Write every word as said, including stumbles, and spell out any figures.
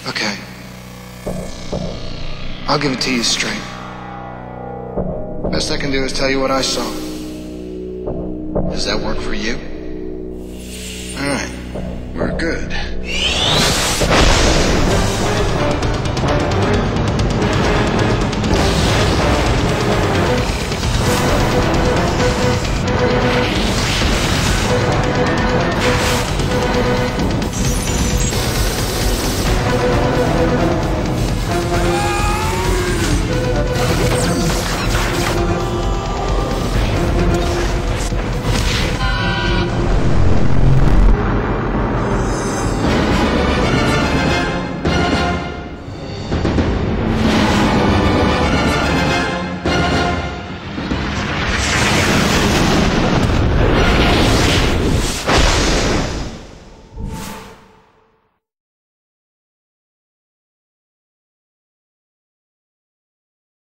Okay. I'll give it to you straight. Best I can do is tell you what I saw. Does that work for you? Alright. We're good.